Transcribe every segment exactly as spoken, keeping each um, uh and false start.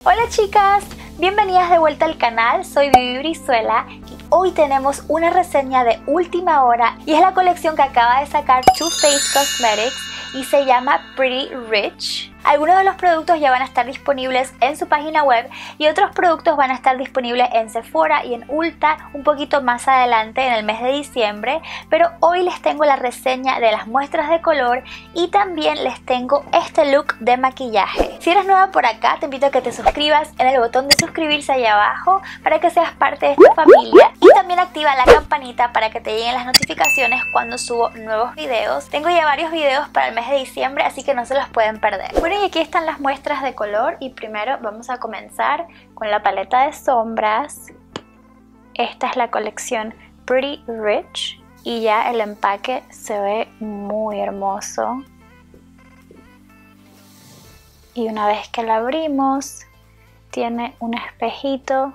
Hola chicas, bienvenidas de vuelta al canal, soy Vivi Brizuela y hoy tenemos una reseña de última hora y es la colección que acaba de sacar Too Faced Cosmetics y se llama Pretty Rich. Algunos de los productos ya van a estar disponibles en su página web y otros productos van a estar disponibles en Sephora y en Ulta un poquito más adelante en el mes de diciembre, pero hoy les tengo la reseña de las muestras de color y también les tengo este look de maquillaje. Si eres nueva por acá, te invito a que te suscribas en el botón de suscribirse ahí abajo para que seas parte de esta familia y también activa la campanita para que te lleguen las notificaciones cuando subo nuevos videos. Tengo ya varios videos para el mes de diciembre, así que no se los pueden perder. Bueno, y aquí están las muestras de color y primero vamos a comenzar con la paleta de sombras. Esta es la colección Pretty Rich y ya el empaque se ve muy hermoso. Y una vez que la abrimos, tiene un espejito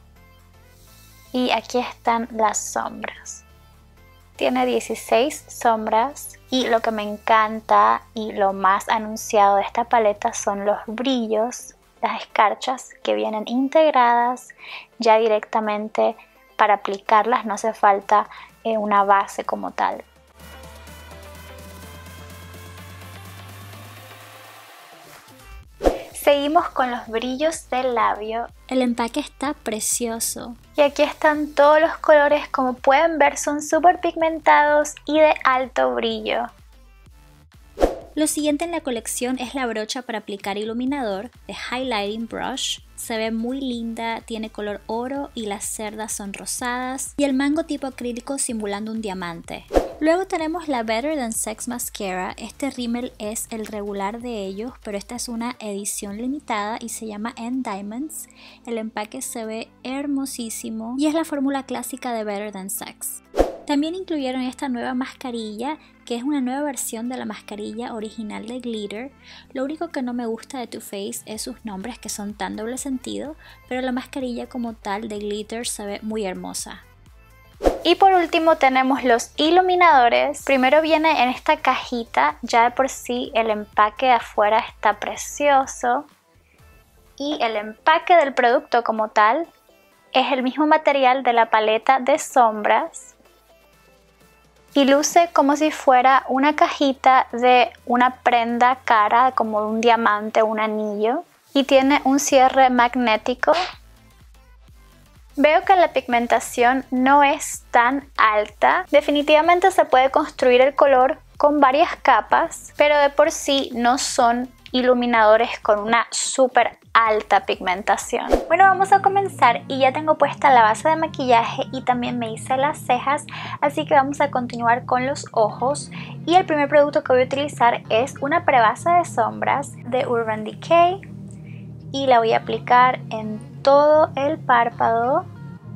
y aquí están las sombras. Tiene dieciséis sombras y lo que me encanta y lo más anunciado de esta paleta son los brillos, las escarchas que vienen integradas ya directamente para aplicarlas, no hace falta eh, una base como tal. Seguimos con los brillos del labio. El empaque está precioso. Y aquí están todos los colores, como pueden ver son súper pigmentados y de alto brillo. Lo siguiente en la colección es la brocha para aplicar iluminador de Highlighting Brush. Se ve muy linda, tiene color oro y las cerdas son rosadas y el mango tipo acrílico simulando un diamante. Luego tenemos la Better Than Sex Mascara. Este rímel es el regular de ellos, pero esta es una edición limitada y se llama End Diamonds. El empaque se ve hermosísimo y es la fórmula clásica de Better Than Sex. También incluyeron esta nueva mascarilla, que es una nueva versión de la mascarilla original de Glitter. Lo único que no me gusta de Too Faced es sus nombres, que son tan doble sentido, pero la mascarilla como tal de Glitter se ve muy hermosa. Y por último tenemos los iluminadores. Primero viene en esta cajita, ya de por sí el empaque de afuera está precioso. Y el empaque del producto como tal es el mismo material de la paleta de sombras. Y luce como si fuera una cajita de una prenda cara, como de un diamante o un anillo. Y tiene un cierre magnético. Veo que la pigmentación no es tan alta. Definitivamente se puede construir el color con varias capas, pero de por sí no son iluminadores con una súper alta pigmentación. Bueno, vamos a comenzar y ya tengo puesta la base de maquillaje y también me hice las cejas, así que vamos a continuar con los ojos. Y el primer producto que voy a utilizar es una prebase de sombras de Urban Decay y la voy a aplicar en todo el párpado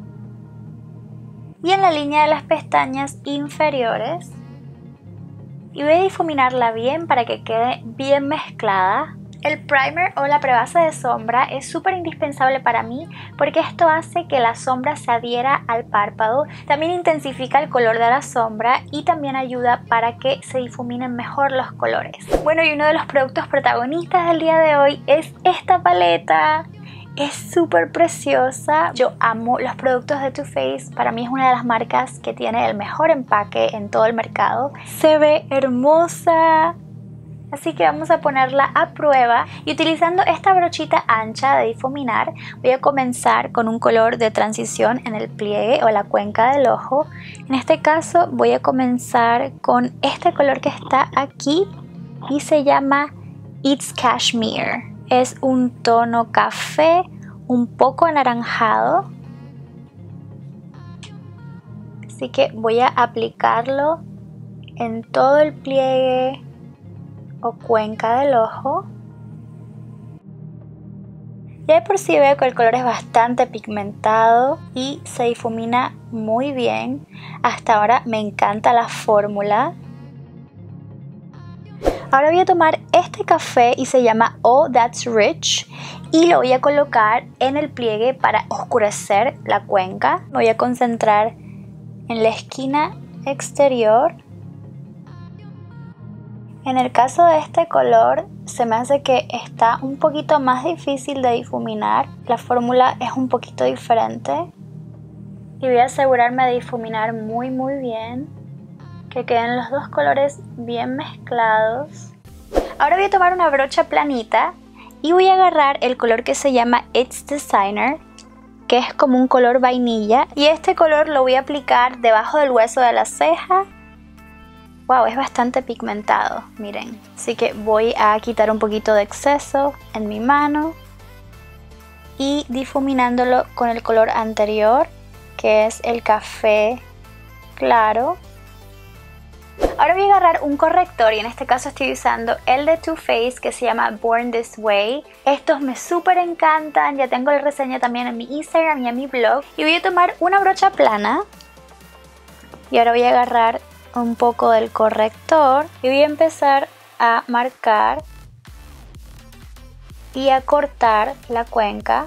y en la línea de las pestañas inferiores y voy a difuminarla bien para que quede bien mezclada. El primer o la prebase de sombra es súper indispensable para mí porque esto hace que la sombra se adhiera al párpado, también intensifica el color de la sombra y también ayuda para que se difuminen mejor los colores. Bueno, y uno de los productos protagonistas del día de hoy es esta paleta. Es súper preciosa. Yo amo los productos de Too Faced. Para mí es una de las marcas que tiene el mejor empaque en todo el mercado. Se ve hermosa. Así que vamos a ponerla a prueba. Y utilizando esta brochita ancha de difuminar, voy a comenzar con un color de transición en el pliegue o la cuenca del ojo. En este caso voy a comenzar con este color que está aquí y se llama It's Cashmere. Es un tono café, un poco anaranjado. Así que voy a aplicarlo en todo el pliegue o cuenca del ojo. Ya de por sí veo que el color es bastante pigmentado y se difumina muy bien. Hasta ahora me encanta la fórmula. Ahora voy a tomar este café y se llama Oh That's Rich y lo voy a colocar en el pliegue para oscurecer la cuenca. Me voy a concentrar en la esquina exterior En el caso de este color, se me hace que está un poquito más difícil de difuminar. La fórmula es un poquito diferente. Y voy a asegurarme de difuminar muy muy bien. Que queden los dos colores bien mezclados. Ahora voy a tomar una brocha planita y voy a agarrar el color que se llama It's Designer, que es como un color vainilla. Y este color lo voy a aplicar debajo del hueso de la ceja. Wow, es bastante pigmentado, miren. Así que voy a quitar un poquito de exceso en mi mano y difuminándolo con el color anterior, que es el café claro. Ahora voy a agarrar un corrector y en este caso estoy usando el de Too Faced que se llama Born This Way. Estos me súper encantan, ya tengo la reseña también en mi Instagram y en mi blog. Y voy a tomar una brocha plana y ahora voy a agarrar un poco del corrector y voy a empezar a marcar y a cortar la cuenca.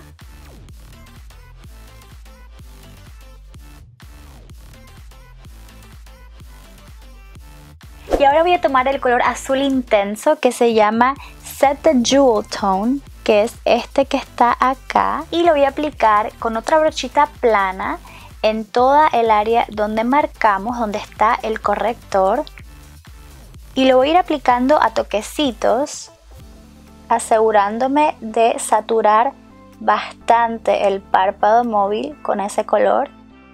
Y ahora voy a tomar el color azul intenso que se llama Set the Jewel Tone, que es este que está acá, y lo voy a aplicar con otra brochita plana en toda el área donde marcamos, donde está el corrector, y lo voy a ir aplicando a toquecitos, asegurándome de saturar bastante el párpado móvil con ese color.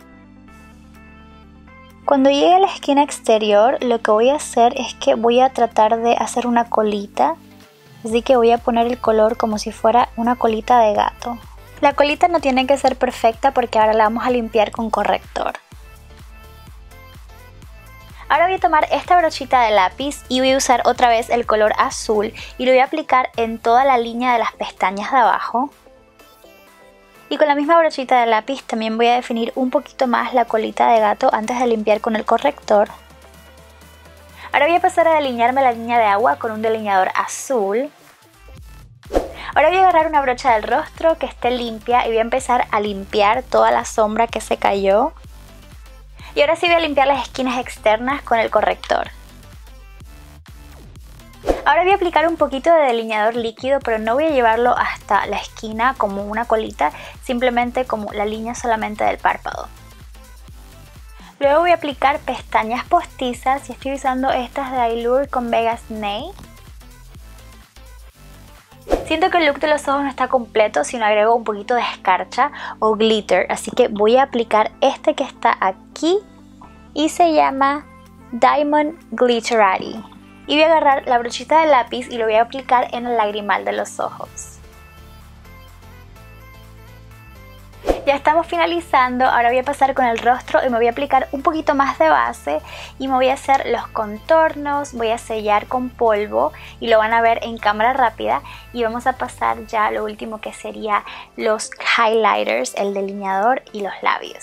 Cuando llegue a la esquina exterior, lo que voy a hacer es que voy a tratar de hacer una colita, así que voy a poner el color como si fuera una colita de gato. La colita no tiene que ser perfecta porque ahora la vamos a limpiar con corrector. Ahora voy a tomar esta brochita de lápiz y voy a usar otra vez el color azul y lo voy a aplicar en toda la línea de las pestañas de abajo. Y con la misma brochita de lápiz también voy a definir un poquito más la colita de gato antes de limpiar con el corrector. Ahora voy a pasar a delinearme la línea de agua con un delineador azul. Ahora voy a agarrar una brocha del rostro que esté limpia y voy a empezar a limpiar toda la sombra que se cayó. Y ahora sí voy a limpiar las esquinas externas con el corrector. Ahora voy a aplicar un poquito de delineador líquido, pero no voy a llevarlo hasta la esquina como una colita, simplemente como la línea solamente del párpado. Luego voy a aplicar pestañas postizas y estoy usando estas de Allure con Vegas Nail. Siento que el look de los ojos no está completo si no agrego un poquito de escarcha o glitter, así que voy a aplicar este que está aquí y se llama Diamond Glitterati. Y voy a agarrar la brochita de lápiz y lo voy a aplicar en el lagrimal de los ojos. Ya estamos finalizando, ahora voy a pasar con el rostro y me voy a aplicar un poquito más de base y me voy a hacer los contornos, voy a sellar con polvo y lo van a ver en cámara rápida y vamos a pasar ya a lo último que sería los highlighters, el delineador y los labios.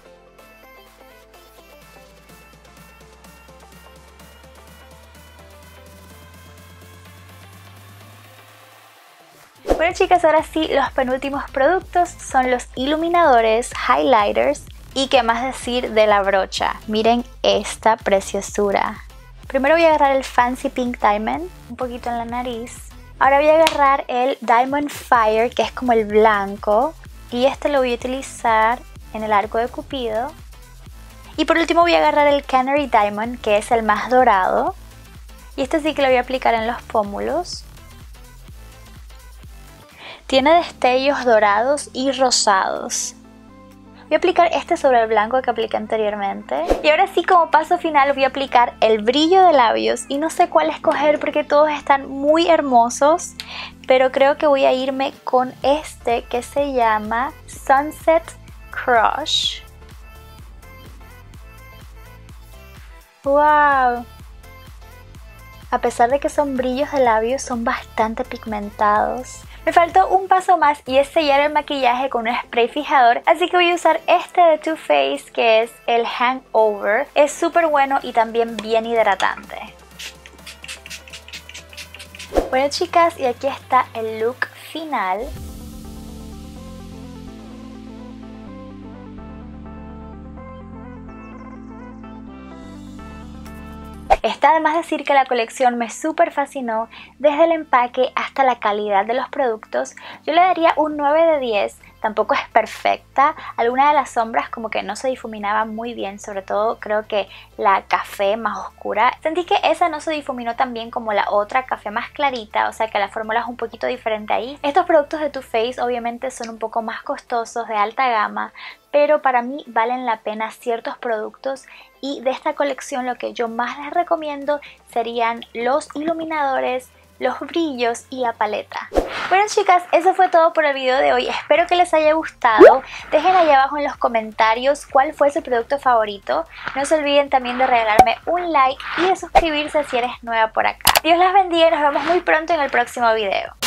Bueno chicas, ahora sí, los penúltimos productos son los iluminadores, highlighters y qué más decir de la brocha. Miren esta preciosura. Primero voy a agarrar el Fancy Pink Diamond, un poquito en la nariz. Ahora voy a agarrar el Diamond Fire, que es como el blanco, y este lo voy a utilizar en el arco de Cupido. Y por último voy a agarrar el Canary Diamond, que es el más dorado, y este sí que lo voy a aplicar en los pómulos. Tiene destellos dorados y rosados. Voy a aplicar este sobre el blanco que apliqué anteriormente. Y ahora sí, como paso final, voy a aplicar el brillo de labios. Y no sé cuál escoger porque todos están muy hermosos. Pero creo que voy a irme con este que se llama Sunset Crush. ¡Wow! A pesar de que son brillos de labios, son bastante pigmentados. Me faltó un paso más y es sellar el maquillaje con un spray fijador, así que voy a usar este de Too Faced que es el Hangover. Es súper bueno y también bien hidratante. Bueno chicas, y aquí está el look final. Está de más decir que la colección me súper fascinó, desde el empaque hasta la calidad de los productos. Yo le daría un nueve de diez. Tampoco es perfecta, algunas de las sombras como que no se difuminaban muy bien, sobre todo creo que la café más oscura. Sentí que esa no se difuminó tan bien como la otra café más clarita, o sea que la fórmula es un poquito diferente ahí. Estos productos de Too Faced obviamente son un poco más costosos, de alta gama, pero para mí valen la pena ciertos productos, y de esta colección lo que yo más les recomiendo serían los iluminadores, los brillos y la paleta. Bueno chicas, eso fue todo por el video de hoy. Espero que les haya gustado. Dejen ahí abajo en los comentarios cuál fue su producto favorito. No se olviden también de regalarme un like y de suscribirse si eres nueva por acá. Dios las bendiga y nos vemos muy pronto en el próximo video.